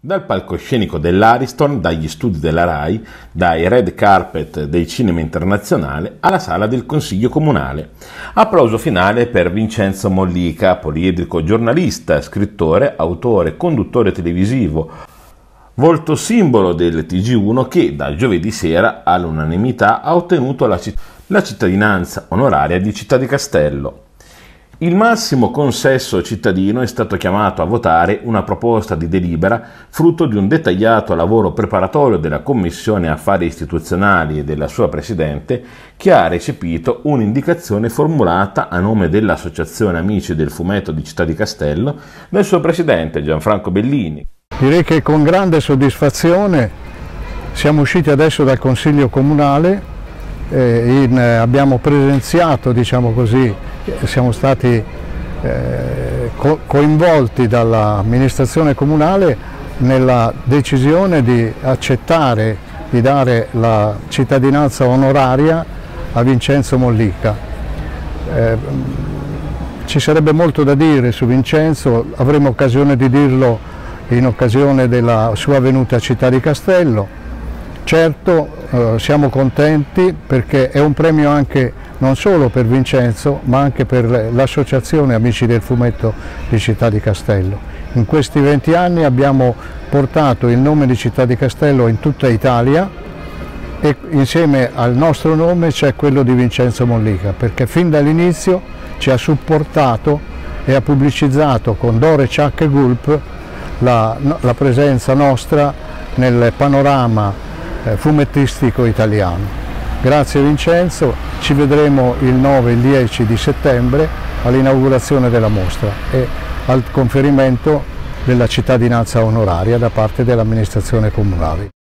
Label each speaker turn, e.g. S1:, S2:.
S1: Dal palcoscenico dell'Ariston, dagli studi della RAI, dai red carpet dei cinema internazionale alla sala del Consiglio Comunale. Applauso finale per Vincenzo Mollica, poliedrico giornalista, scrittore, autore, conduttore televisivo, volto simbolo del TG1 che da giovedì sera all'unanimità ha ottenuto la cittadinanza onoraria di Città di Castello. Il massimo consesso cittadino è stato chiamato a votare una proposta di delibera frutto di un dettagliato lavoro preparatorio della Commissione Affari Istituzionali e della sua Presidente, che ha recepito un'indicazione formulata a nome dell'Associazione Amici del Fumetto di Città di Castello dal suo Presidente Gianfranco Bellini.
S2: Direi che con grande soddisfazione siamo usciti adesso dal Consiglio Comunale, abbiamo presenziato, diciamo così, siamo stati coinvolti dall'amministrazione comunale nella decisione di accettare di dare la cittadinanza onoraria a Vincenzo Mollica. Ci sarebbe molto da dire su Vincenzo, avremo occasione di dirlo in occasione della sua venuta a Città di Castello. Certo, siamo contenti perché è un premio anche non solo per Vincenzo ma anche per l'Associazione Amici del Fumetto di Città di Castello. In questi 20 anni abbiamo portato il nome di Città di Castello in tutta Italia e insieme al nostro nome c'è quello di Vincenzo Mollica, perché fin dall'inizio ci ha supportato e ha pubblicizzato con Dore, Ciak e Gulp la presenza nostra nel panorama fumettistico italiano. Grazie Vincenzo, ci vedremo il 9 e il 10 di settembre all'inaugurazione della mostra e al conferimento della cittadinanza onoraria da parte dell'amministrazione comunale.